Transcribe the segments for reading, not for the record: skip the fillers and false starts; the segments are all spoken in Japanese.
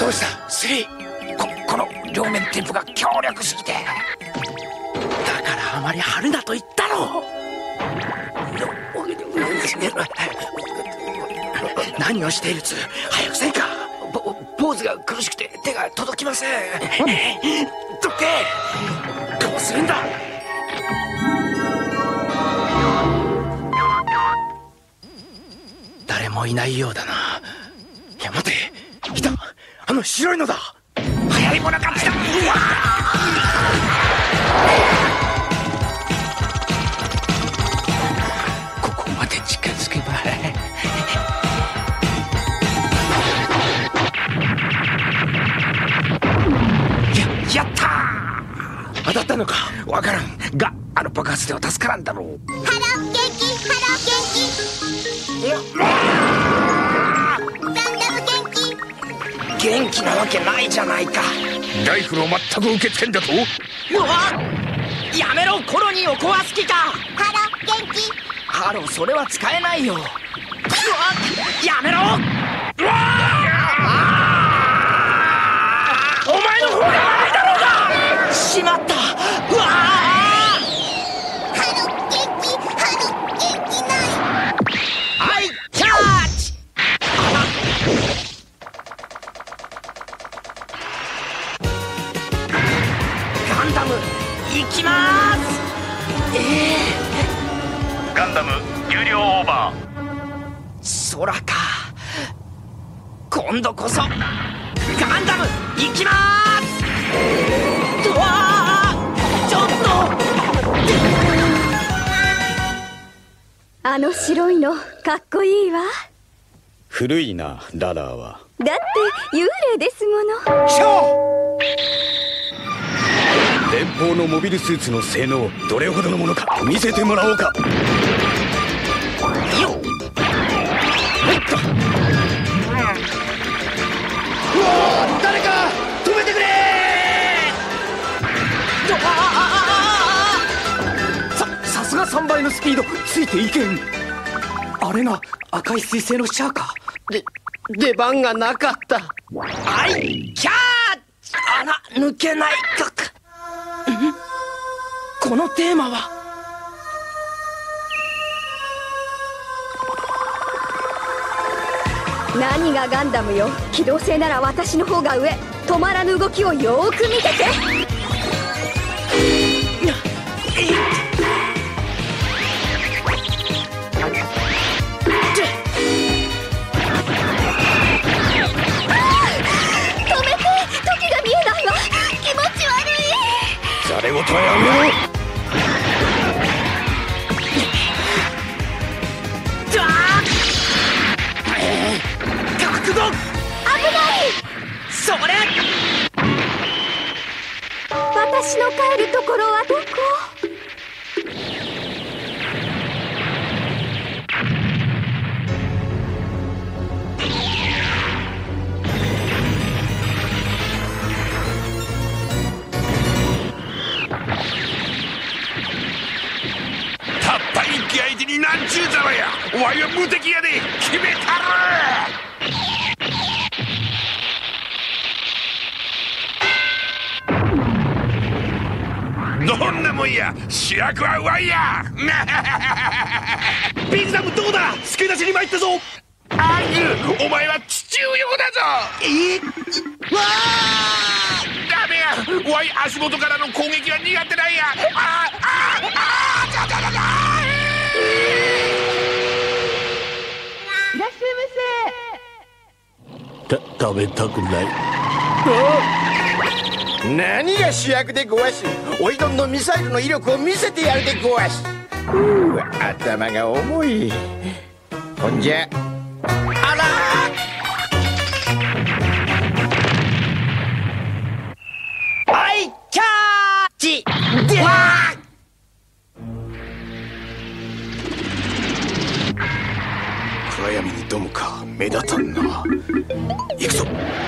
うしたスリー。この両面テープが強力すぎて。だからあまり貼るなと言ったろ。何をしているつ。早くせんか。ポーズが苦しくて手が届きません。どけ。どうするんだ。誰もいないようだな。いや待て、いた。あの白いのだ。早いものが来た。ここまで近づけば。やったー。当たったのかわからんが、あの爆発では助からんだろう。 ハロー元気、ハロー元気。ガンダム元気。 元気なわけないじゃないか。 ライフルを全く受け付けんだと。 うわ、やめろ。コロニーを壊す気か。 ハロー元気。 ハロー、それは使えないよ。うわ、やめろ。うわ、お前の方が悪いだろうが。しまった。うわ、 ハロー元気、ハロー元気ない。 はい、キャッチ。ガンダム行きまーす。 ガンダム有料オーバー。空か。今度こそガンダム行きまーす。うわー、ちょっと。 あの白いのかっこいいわ。 古いな、ララーは。 だって幽霊ですもの。 ショー。 連邦のモビルスーツの性能、どれほどのものか見せてもらおうか。 よっ。誰か止めてくれー。さすが3倍のスピード。ついていけん。あれが赤い彗星のシャアか。出番がなかった。はい、キャー。穴抜けないか。ん？このテーマは。 何がガンダムよ。機動性なら私の方が上。止まらぬ動きをよーく見てて。 ざれ言はやめろ。 覚悟。危ない。それ。 私の帰るところはどこ？ たった一気相手になんちゅうざまや。わいは無敵やで決めたる。どんなもんや、主役はワイや。 ビグザムどうだ。助け出しに参ったぞ。 アング、お前は父親だぞ。 わあ、ダメや。ワイ足元からの攻撃は苦手なんや。 いらっしゃいませ。 食べたくない。 何が主役でごわす。おいどんのミサイルの威力を見せてやるでごわす。頭が重い。ほんじゃ、あらー。はい、キャッチ。でわー。 暗闇にドムか。目立たんな。行くぞ。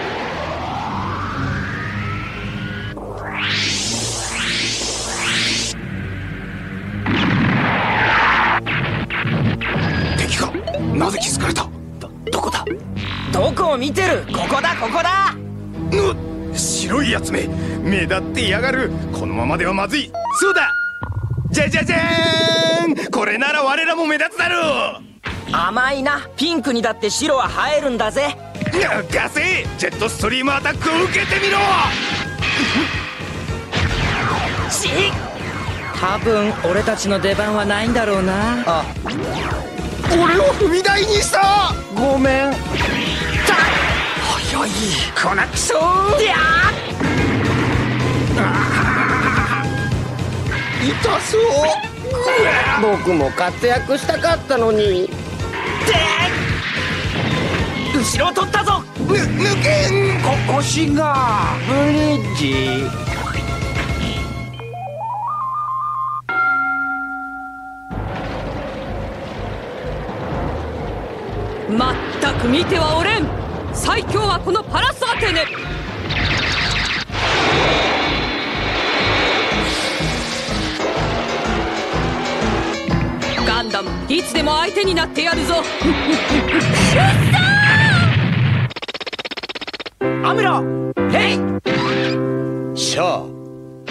敵か。なぜ気づかれた。どこだ。 どこを見てる。ここだここだ。 白いやつめ、目立ってやがる。このままではまずい。そうだ、じゃじゃじゃーん、これなら我らも目立つだろう。 甘いな。ピンクにだって白は映えるんだぜ。 ガセ、ジェットストリームアタックを受けてみろ。 多分俺たちの出番はないんだろうな。 あ、俺を踏み台にした。ごめん。 早い。 こなくそー。いや痛そう。僕も活躍したかったのに。 後ろを取ったぞ。 抜けん。腰がブリッジ。 まったく見てはおれん。最強はこのパラスアテネ。ガンダムいつでも相手になってやるぞ。 アムロ、ヘイ。 シャア。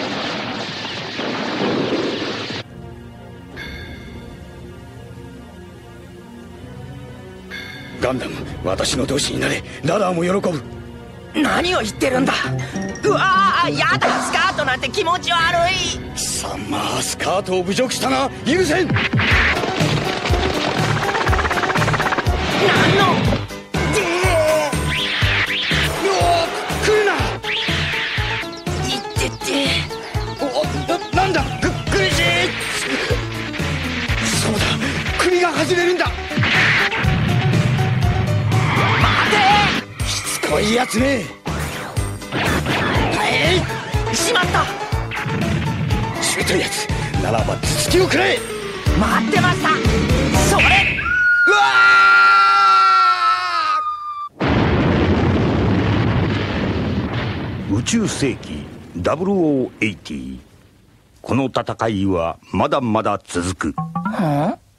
ガンダム、私の同志になれ。ラダーも喜ぶ。 何を言ってるんだ。うわー、やだ。スカートなんて気持ち悪い。 貴様、スカートを侮辱したな。許せん。 何の。 来るな。 いってってなんだ、苦しい。そうだ、首が外れるんだ。しつこいやつめ。 しまった。 しぶといやつならば頭突きをくれ。 待ってました。それ。 うわー！宇宙世紀0080。この戦いはまだまだ続く。 はあ？